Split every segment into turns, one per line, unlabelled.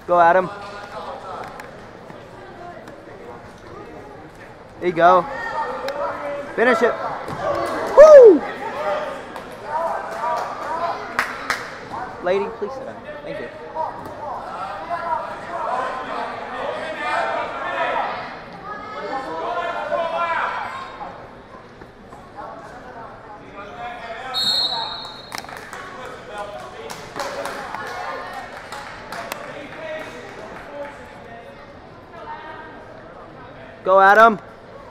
Go, Adam. There you go. Finish it. Woo! Lady, please sit down. Thank you. Go, Adam.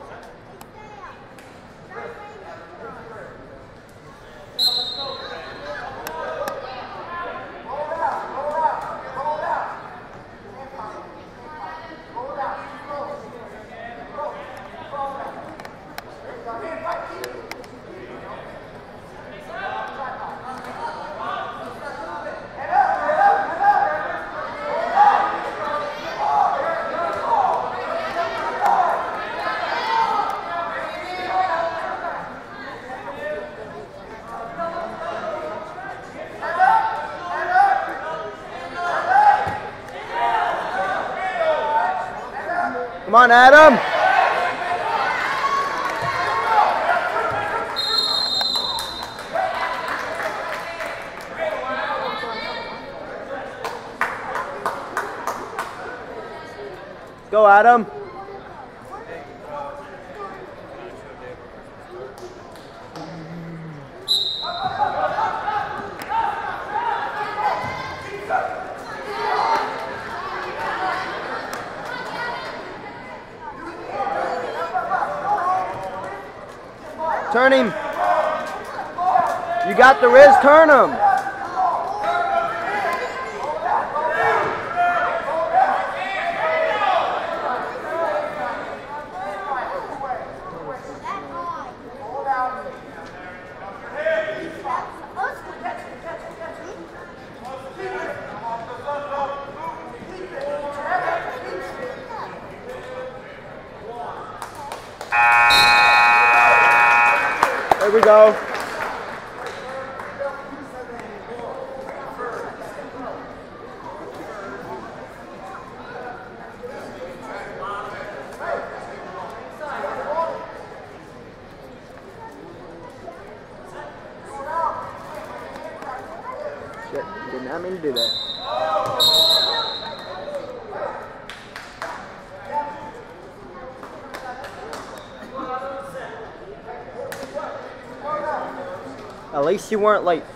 Come on, Adam. Go, Adam. Turn him. You got the wrist, turn him. There we go. Shit, did not mean to do that. At least you weren't late.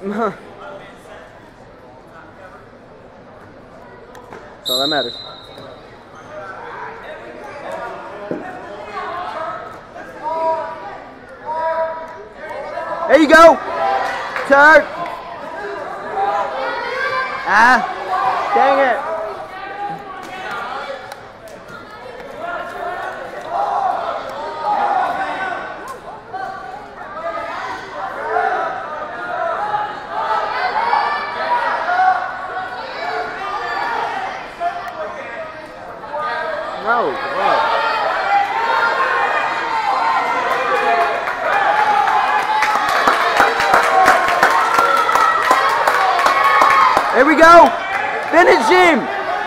So that matters. There you go. Turn. Ah, dang it. No, wow. There we go. Finish him.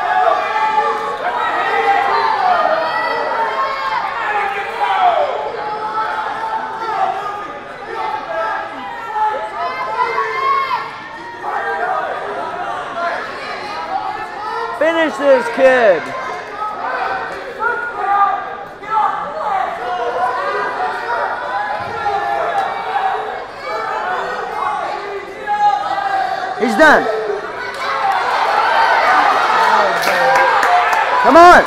Finish this kid. He's done. Come on.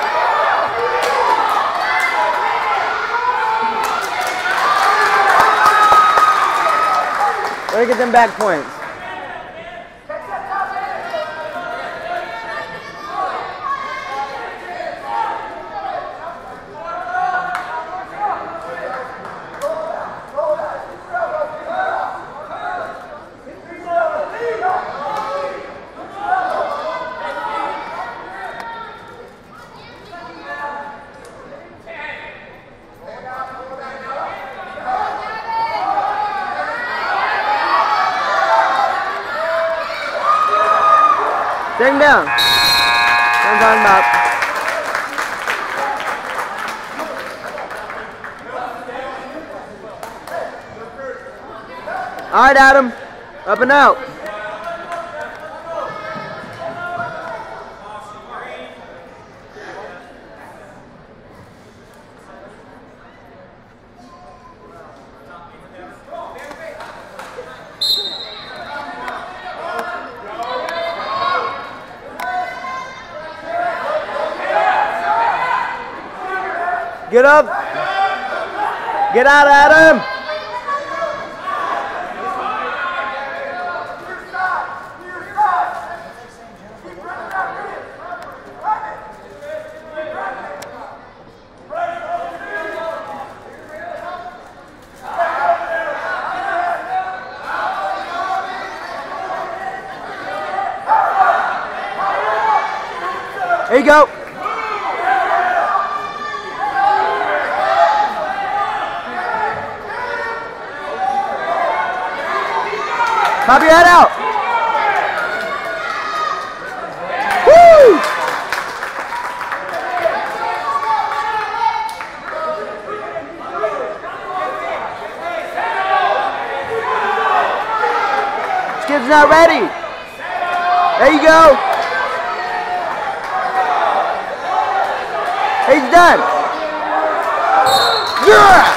Let me get them back points. Take him down. I'm talking about. All right, Adam. Up and out. Get up. Get out, Adam. There you go. Pop your head out. Woo! This kid's not ready. There you go. He's done. Yeah!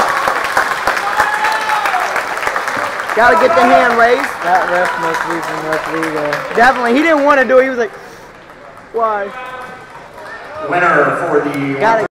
Gotta get the hand raised.
That ref must be from Rodrigo.
Definitely. He didn't want to do it. He was like, why?
Winner for the